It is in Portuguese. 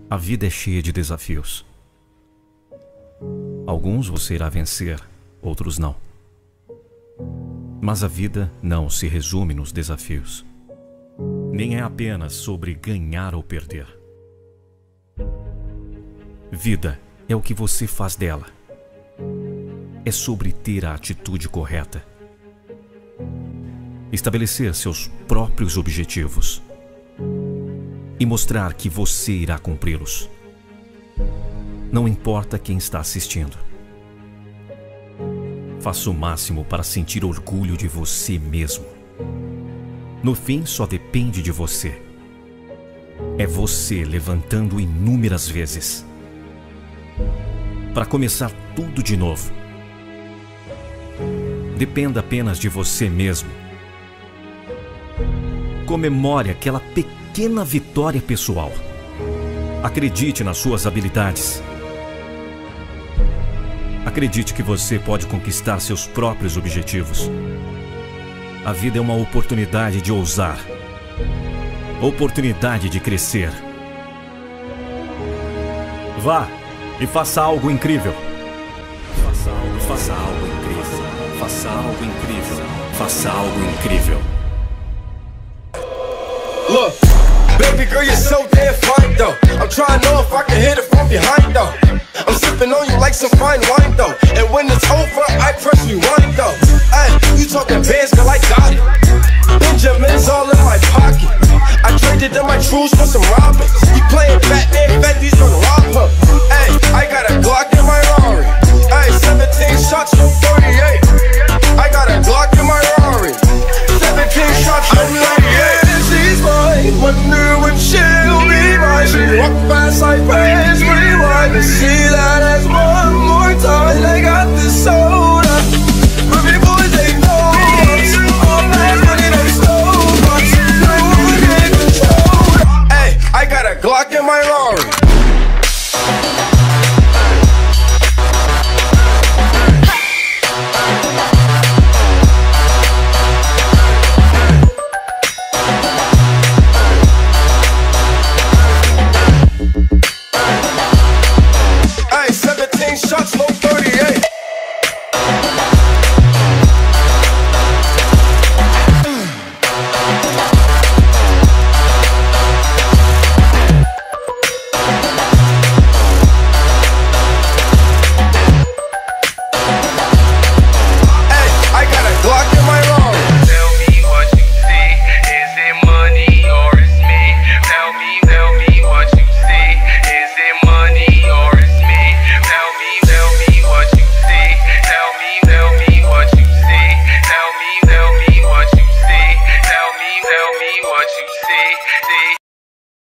A vida é cheia de desafios. Alguns você irá vencer, outros não. Mas a vida não se resume nos desafios. Nem é apenas sobre ganhar ou perder. Vida é o que você faz dela. É sobre ter a atitude correta. Estabelecer seus próprios objetivos. E mostrar que você irá cumpri-los. Não importa quem está assistindo. Faça o máximo para sentir orgulho de você mesmo. No fim, só depende de você. É você levantando inúmeras vezes. Para começar tudo de novo. Dependa apenas de você mesmo. Comemore aquela pequena vitória pessoal. Acredite nas suas habilidades. Acredite que você pode conquistar seus próprios objetivos. A vida é uma oportunidade de ousar. Oportunidade de crescer. Vá e faça algo incrível. Faça algo incrível. Faça algo incrível. Faça algo incrível. Look, baby girl, you're so damn fine though. I'm trying to know if I can hit it from behind though. I'm sipping on you like some fine wine though. And when it's over, I press rewind though. Ay, you talking bands, girl, I got it. Benjamin's all in my pocket. I traded in my trues for some robbers. You playing Batman, Fetty's gonna rob her. Ay, I got a Glock in my Rari. Ay, 17 shots from 38. I got a Glock in my Rari. 17 shots from 38. She's mine, wonder when she'll be mine. She walk fast like praise, rewind and see that